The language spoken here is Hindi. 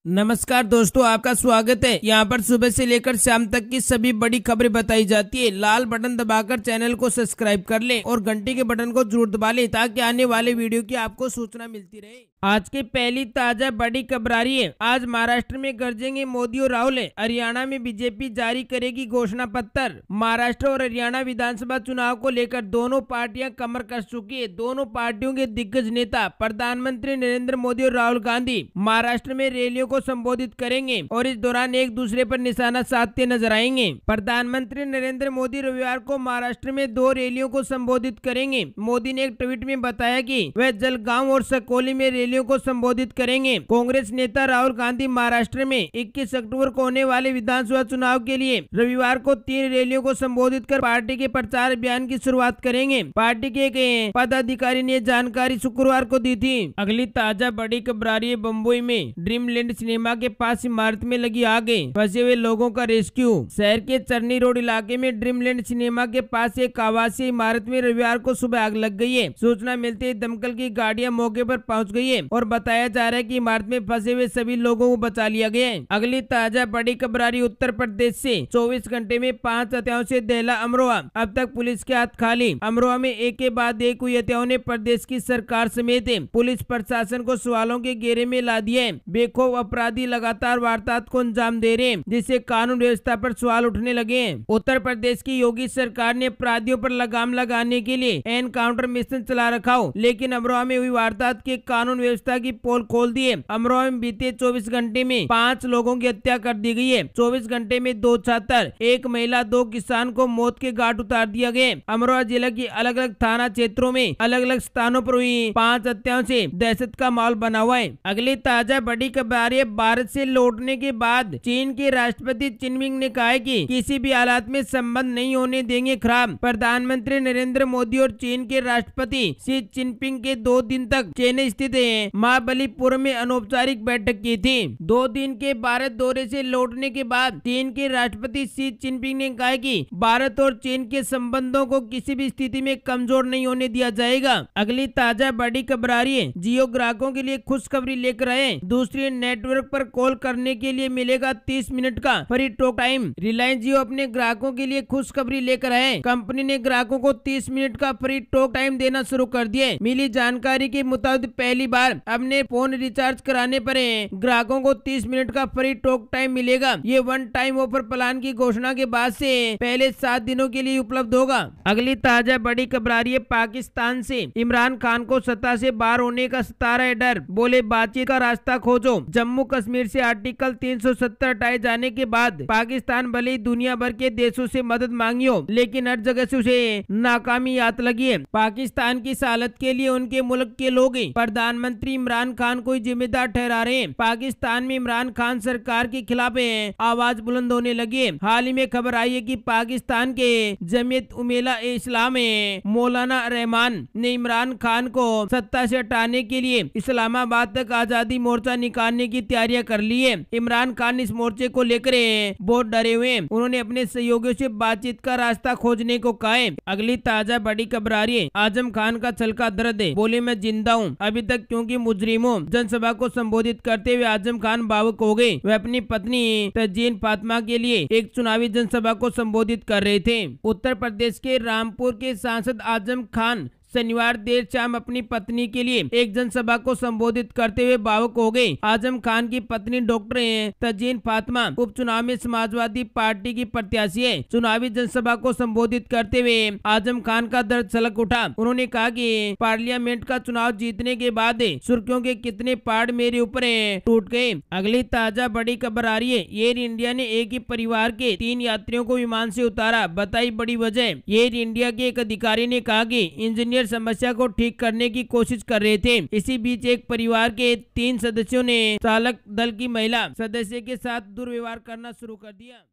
नमस्कार दोस्तों, आपका स्वागत है। यहाँ पर सुबह से लेकर शाम तक की सभी बड़ी खबरें बताई जाती है। लाल बटन दबाकर चैनल को सब्सक्राइब कर लें और घंटी के बटन को जरूर दबा लें ताकि आने वाले वीडियो की आपको सूचना मिलती रहे। आज की पहली ताजा बड़ी खबर आ रही है। आज महाराष्ट्र में गरजेंगे मोदी और राहुल। हरियाणा में बीजेपी जारी करेगी घोषणा पत्र। महाराष्ट्र और हरियाणा विधानसभा चुनाव को लेकर दोनों पार्टियां कमर कस चुकी है। दोनों पार्टियों के दिग्गज नेता प्रधानमंत्री नरेंद्र मोदी और राहुल गांधी महाराष्ट्र में रैलियों को संबोधित करेंगे और इस दौरान एक दूसरे पर निशाना साधते नजर आएंगे। प्रधानमंत्री नरेंद्र मोदी रविवार को महाराष्ट्र में 2 रैलियों को संबोधित करेंगे। मोदी ने एक ट्वीट में बताया कि वह जलगांव और सकोली में रैलियों को संबोधित करेंगे। कांग्रेस नेता राहुल गांधी महाराष्ट्र में 21 अक्टूबर को होने वाले विधानसभा चुनाव के लिए रविवार को 3 रैलियों को संबोधित कर पार्टी के प्रचार अभियान की शुरुआत करेंगे। पार्टी के एक पदाधिकारी ने जानकारी शुक्रवार को दी थी। अगली ताजा बड़ी खबर आ रही है। बम्बई में ड्रीमलैंड सिनेमा के पास इमारत में लगी आग, फंसे हुए लोगों का रेस्क्यू। शहर के चरनी रोड इलाके में ड्रीमलैंड सिनेमा के पास एक आवासीय इमारत में रविवार को सुबह आग लग गई है। सूचना मिलते ही दमकल की गाड़ियां मौके पर पहुंच गई है और बताया जा रहा है कि इमारत में फंसे हुए सभी लोगों को बचा लिया गया है। अगली ताजा बड़ी खबर आ रही उत्तर प्रदेश से। 24 घंटे में 5 हत्याओं से दहला अमरोहा। अब तक पुलिस के हाथ खाली। अमरोहा में एक के बाद एक हुई हत्याओं ने प्रदेश की सरकार समेत पुलिस प्रशासन को सवालों के घेरे में ला दिया है। बेखौफ अपराधी लगातार वारदात को अंजाम दे रहे हैं, जिससे कानून व्यवस्था पर सवाल उठने लगे हैं। उत्तर प्रदेश की योगी सरकार ने अपराधियों पर लगाम लगाने के लिए एनकाउंटर मिशन चला रखा हो, लेकिन अमरोहा में हुई वारदात के कानून व्यवस्था की पोल खोल दी है। अमरोहा में बीते 24 घंटे में 5 लोगों की हत्या कर दी गई है। 24 घंटे में 2 छात्र, 1 महिला, 2 किसान को मौत के घाट उतार दिया गया। अमरोहा जिला की अलग अलग थाना क्षेत्रों में अलग अलग स्थानों पर हुई 5 हत्याओं से दहशत का माहौल बना हुआ है। अगली ताजा बड़ी खबर आ रही है। भारत से लौटने के बाद चीन के राष्ट्रपति जिनपिंग ने कहा है कि किसी भी हालात में संबंध नहीं होने देंगे खराब। प्रधानमंत्री नरेंद्र मोदी और चीन के राष्ट्रपति शी जिनपिंग के 2 दिन तक चेन्नई स्थित महाबलीपुरम में अनौपचारिक बैठक की थी। 2 दिन के भारत दौरे से लौटने के बाद चीन के राष्ट्रपति शी जिनपिंग ने कहा कि भारत और चीन के संबंधों को किसी भी स्थिति में कमजोर नहीं होने दिया जाएगा। अगली ताजा बड़ी खबर आ रही है। जियो ग्राहकों के लिए खुशखबरी लेकर आए। दूसरे नेटवर्क पर कॉल करने के लिए मिलेगा 30 मिनट का free talk time. Reliance Jio अपने ग्राहकों के लिए खुशखबरी लेकर आए। कंपनी ने ग्राहकों को 30 मिनट का फ्री टॉक टाइम देना शुरू कर दिया। मिली जानकारी के मुताबिक पहली बार अपने फोन रिचार्ज कराने पर ग्राहकों को 30 मिनट का फ्री टॉक टाइम मिलेगा। ये वन टाइम ऑफर प्लान की घोषणा के बाद से पहले 7 दिनों के लिए उपलब्ध होगा। अगली ताजा बड़ी खबर आ रही है। पाकिस्तान से इमरान खान को सत्ता से बाहर होने का सता रहा है डर, बोले बातचीत का रास्ता खोजो। जम्मू कश्मीर से आर्टिकल 370 हटाए जाने के बाद पाकिस्तान भले ही दुनिया भर के देशों से मदद मांगी हो, लेकिन हर जगह से उसे नाकामी हाथ लगी है। पाकिस्तान की इस हालत के लिए उनके मुल्क के लोग प्रधानमंत्री इमरान खान को जिम्मेदार ठहरा रहे हैं। पाकिस्तान में इमरान खान सरकार के खिलाफ आवाज बुलंद होने लगी है। हाल ही में खबर आई है कि पाकिस्तान के जमीयत उलेमा इस्लाम मौलाना रहमान ने इमरान खान को सत्ता से हटाने के लिए इस्लामाबाद तक आजादी मोर्चा निकालने की तैयारियां कर ली है। इमरान खान इस मोर्चे को लेकर बहुत डरे हुए हैं। उन्होंने अपने सहयोगियों से बातचीत का रास्ता खोजने को कहा है। अगली ताजा बड़ी खबर आ रही है। आजम खान का छलका दर्द है, बोले मैं जिंदा हूँ अभी तक क्योंकि मुजरिम हूँ। जनसभा को संबोधित करते हुए आजम खान भावुक हो गए। वह अपनी पत्नी तजीन फातिमा के लिए एक चुनावी जनसभा को संबोधित कर रहे थे। उत्तर प्रदेश के रामपुर के सांसद आजम खान शनिवार देर शाम अपनी पत्नी के लिए एक जनसभा को संबोधित करते हुए भावुक हो गए। आजम खान की पत्नी डॉक्टर तजीन फातिमा उपचुनाव में समाजवादी पार्टी की प्रत्याशी है। चुनावी जनसभा को संबोधित करते हुए आजम खान का दर्द छलक उठा। उन्होंने कहा कि पार्लियामेंट का चुनाव जीतने के बाद सुर्खियों के कितने पहाड़ मेरे ऊपर टूट गए। अगली ताजा बड़ी खबर आ रही है। एयर इंडिया ने एक ही परिवार के 3 यात्रियों को विमान से उतारा, बताई बड़ी वजह। एयर इंडिया के एक अधिकारी ने कहा कि इंजीनियर समस्या को ठीक करने की कोशिश कर रहे थे। इसी बीच एक परिवार के 3 सदस्यों ने चालक दल की महिला सदस्य के साथ दुर्व्यवहार करना शुरू कर दिया।